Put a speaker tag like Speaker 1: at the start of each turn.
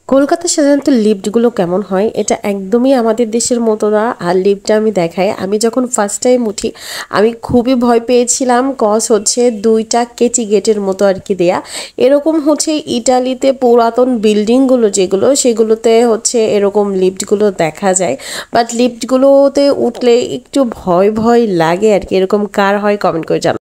Speaker 1: কলকাতায় সাধারণত লিফটগুলো কেমন হয় এটা একদমই আমাদের দেশের মতো না। আর লিফটটা আমি দেখাই, আমি যখন ফার্স্ট টাইম উঠি আমি খুবই ভয় পেয়েছিলাম। কজ হচ্ছে দুইটা কেচি গেটের মতো আর কি দেয়া। এরকম হচ্ছে ইটালিতে পুরাতন বিল্ডিংগুলো যেগুলো সেগুলোতে হচ্ছে এরকম লিফটগুলো দেখা যায়। বাট লিফটগুলোতে উঠলে একটু ভয় ভয় লাগে আর কি। এরকম কার হয় কমেন্ট করে জানাবেন।